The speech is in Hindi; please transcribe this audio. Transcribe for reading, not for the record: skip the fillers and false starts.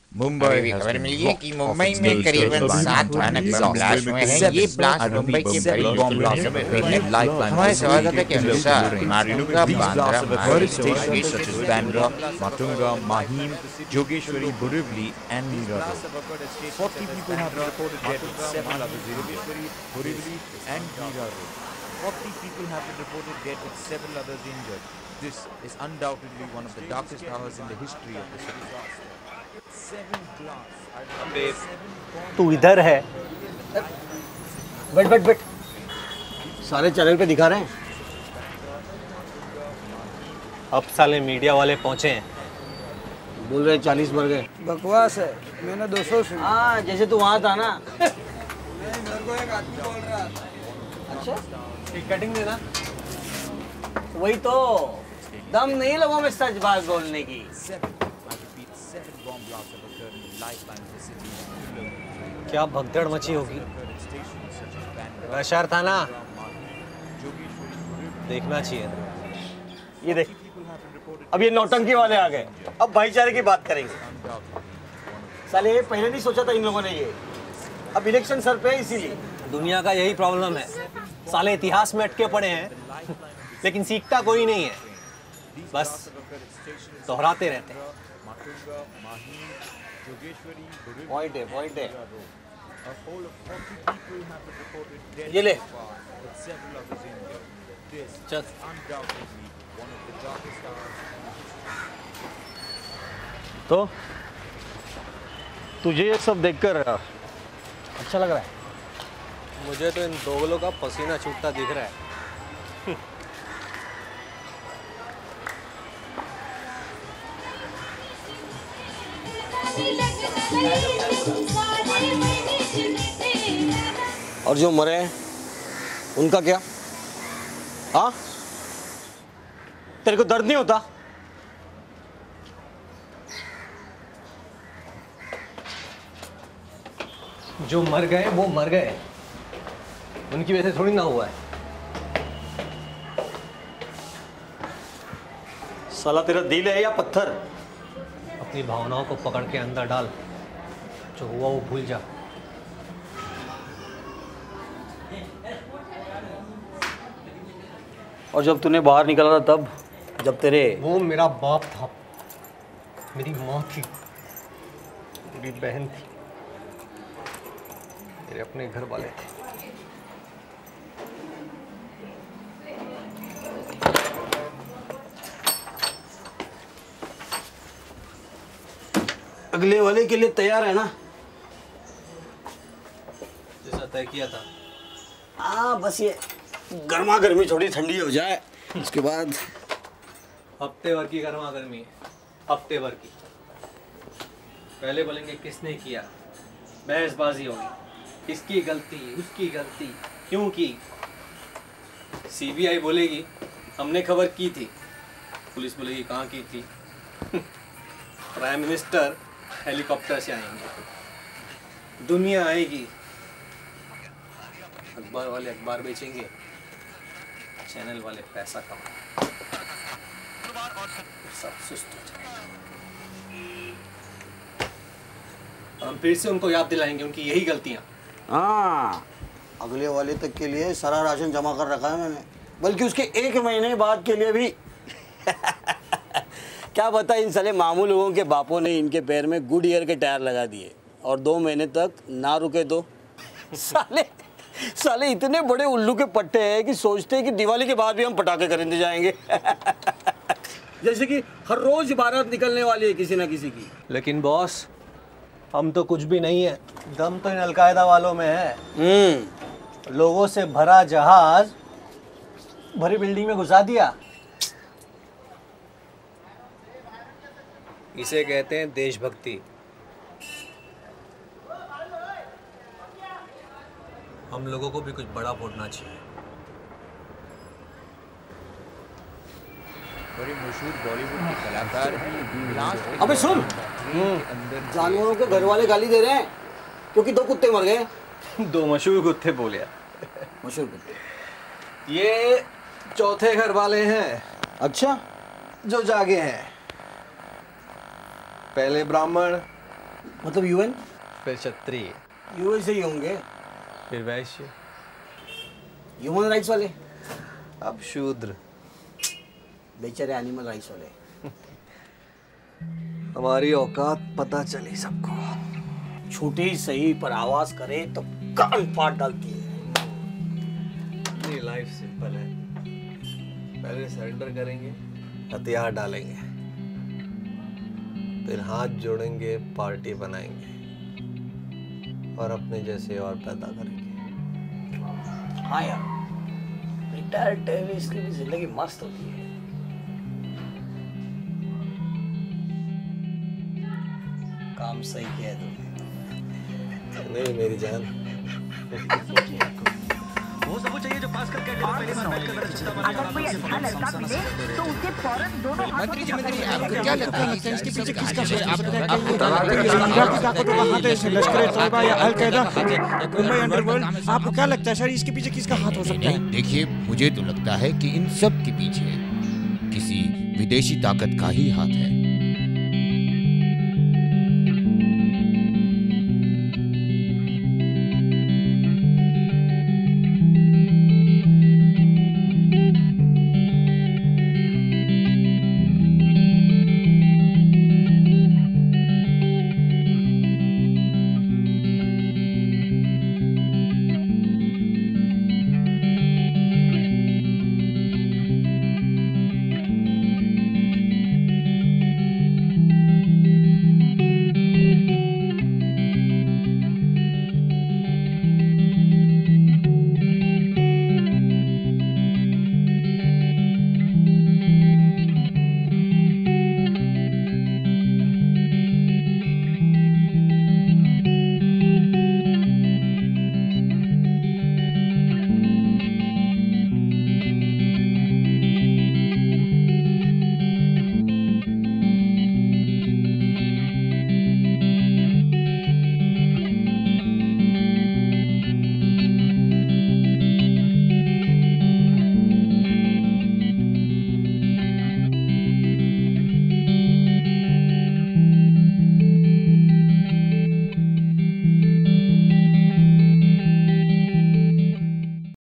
अभी भी खबर मिली है कि मुंबई में करीबन 7 भयानक बम ब्लास्ट हुए हैं। ये ब्लास्ट मुंबई के बड़ी शहरों में हुए हैं। हमारे संवाददाता के अनुसार Matunga, Bandra, Stations such as Bandra, Matunga, Mahim, Jogeshwari, Borivali, and Mira Road. 40 people have been reported dead with 7 others injured. Borivali and Mira Road. 40 people have been reported dead with 7 others injured. This is undoubtedly one of the darkest hours in the history of the city. 7 blasts. तू इधर है? बैठ बैठ बैठ। सारे चैनल पे दिखा रहे हैं। अब साले मीडिया वाले पहुंचे हैं। बोल रहे 40 मर गए। बकवास है, मैंने 200 सुना। हाँ, जैसे तू वहाँ था ना। मेरे को एक आदमी बोल रहा था। अच्छा, कटिंग देना। वही तो दम नहीं लोगों में सच बात बोलने की। क्या भगदड़ मची होगी। रशार था ना, देखना चाहिए। ये देख, अब ये नौटंकी वाले आ गए। अब भाईचारे की बात करेंगे। साले पहले नहीं सोचा था इन लोगों ने ये। अब इलेक्शन सर पे है इसीलिए। दुनिया का यही प्रॉब्लम है, साले इतिहास में अटके पड़े हैं लेकिन सीखता कोई नहीं है, बस दोहराते रहते हैं। पॉइंट है। ये ले। चल। तो तुझे ये सब देखकर अच्छा लग रहा है? मुझे तो इन दोगलों का पसीना छूटता दिख रहा है। और जो मरे हैं उनका क्या? हाँ, तेरे को दर्द नहीं होता? जो मर गए वो मर गए, उनकी वजह से थोड़ी ना हुआ है। साला तेरा दिल है या पत्थर? अपनी भावनाओं को पकड़ के अंदर डाल, जो हुआ वो भूल जा। और जब तूने बाहर निकला था तब, जब तेरे वो मेरा बाप था, मेरी माँ थी, मेरी बहन थी, मेरे अपने घर वाले थे। अगले वाले के लिए तैयार है ना? जैसा तय किया था। हाँ, बस ये गर्मा गर्मी थोड़ी ठंडी हो जाए, उसके बाद हफ्ते भर की गर्मा गर्मी, हफ्ते भर की। पहले बोलेंगे किसने किया, बहसबाजी होगी, किसकी गलती, उसकी गलती, क्यों की। सीबीआई बोलेगी हमने खबर की थी, पुलिस बोलेगी कहाँ की थी। प्राइम मिनिस्टर हेलीकॉप्टर से आएंगे, दुनिया आएगी, अखबार वाले अखबार बेचेंगे, चैनल वाले पैसा कमाएंगे, सब सुस्त हो जाएगा। हम फिर से उनको याद दिलाएंगे उनकी यही गलतियां। हाँ, अगले वाले तक के लिए सारा राशन जमा कर रखा है मैंने, बल्कि उसके 1 महीने बाद के लिए भी। क्या पता इन साले मामूल लोगों के बापों ने इनके पैर में गुड ईयर के टायर लगा दिए और 2 महीने तक ना रुके तो। साले इतने बड़े उल्लू के पट्टे हैं कि सोचते हैं कि दिवाली के बाद भी हम पटाखे खरीदने जाएंगे। जैसे कि हर रोज बारात निकलने वाली है किसी ना किसी की। लेकिन बॉस, हम तो कुछ भी नहीं है, दम तो इन अलकायदा वालों में है। लोगों से भरा जहाज भरी बिल्डिंग में घुसा दिया। इसे कहते हैं देशभक्ति। हम लोगों को भी कुछ बड़ा फोड़ना चाहिए। बड़े मशहूर बॉलीवुड के कलाकार हैं। लास्ट अबे सुन, जानवरों के घर वाले गाली दे रहे हैं क्योंकि 2 कुत्ते मर गए। 2 मशहूर कुत्ते बोले। मशहूर कुत्ते। ये चौथे घर वाले हैं। अच्छा, जो जागे हैं। पहले ब्राह्मण, मतलब यूएन? फिर क्षत्रिय, यूएस ही होंगे। फिर वैश्य, ह्यूमन राइट्स वाले, अब शूद्र, बेचारे एनिमल राइट्स वाले। हमारी औकात पता चली सबको। छोटी सही पर आवाज करे तो कान फाड़ डालती है। अपनी लाइफ सिंपल है, पहले सरेंडर करेंगे, हथियार डालेंगे, फिर हाथ जोड़ेंगे, पार्टी बनाएंगे और अपने जैसे और पैदा करेंगे। हाँ यार, रिटायर्ड टेररिस्ट की भी जिंदगी मस्त होती है। काम सही किया है तुमने। नहीं मेरी जान। वो सब चाहिए जो पास करके पहली बार बैठ कर रिश्ता बनाने अगर कोई अच्छा लड़का मिले तो उसे फौरन दोनों मंत्री जी, आपको क्या लगता है इसके पीछे किसका लश्कर-ए-तोयबा या अल-कायदा, मुंबई अंडरवर्ल्ड, आपको क्या लगता है सर इसके पीछे किसका हाथ हो सकता है? देखिए, मुझे तो लगता है कि इन सब के पीछे किसी विदेशी ताकत का ही हाथ है।